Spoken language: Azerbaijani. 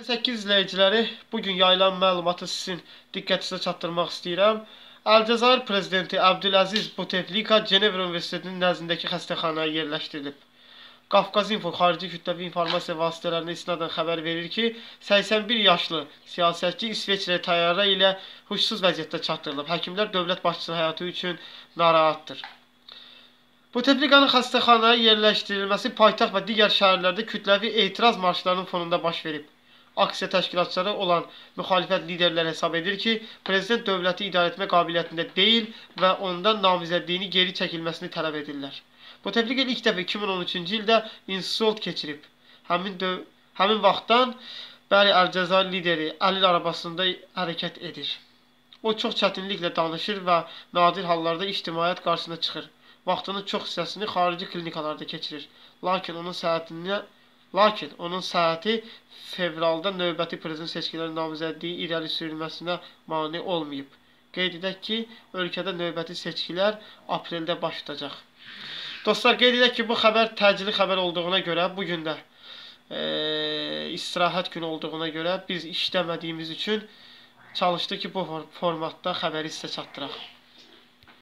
8 izləyiciləri, bugün yayılan məlumatı sizin diqqətinizə çatdırmaq istəyirəm. Əlcəzair prezidenti Abdüləziz Buteflika Cenevra Universitetinin nəzdindəki xəstəxanaya yerləşdirilib. Qafqaz.info xarici kütləvi informasiya vasitələrinə isnadən xəbər verir ki, 81 yaşlı siyasətçi İsveçrə təyyarə ilə huşsuz vəziyyətdə çatdırılıb. Həkimlər dövlət başçısının həyatı üçün narahatdır. Buteflikanın xəstəxanaya yerləşdirilməsi paytaxt və digər şəhərlərdə kütləvi etiraz marşlarının fonunda baş verib. Aksiya təşkilatçıları olan müxalifət liderləri hesab edir ki, prezident dövləti idarə etmə qabiliyyətində deyil və ondan namizədliyini geri çəkilməsini tələb edirlər. Buteflika ilk dəfə 2013-cü ildə insult keçirib. Həmin vaxtdan bəri Əlcəzair lideri əlil arabasında hərəkət edir. O çox çətinliklə danışır və nadir hallarda ictimaiyyət qarşısına çıxır. Vaxtının çox hissəsini xarici klinikalarda keçirir. Lakin onun səhhəti fevralda növbəti prezident seçkilərinin namizədliyi irəli sürülməsinə mane olmayıb. Qeyd edək ki, ölkədə növbəti seçkilər apreldə baş tutacaq. Dostlar, qeyd edək ki, bu xəbər təcili xəbər olduğuna görə, bugün də istirahət günü olduğuna görə biz işləmədiyimiz üçün çalışdıq ki, bu formatda xəbəri sizə çatdıraq.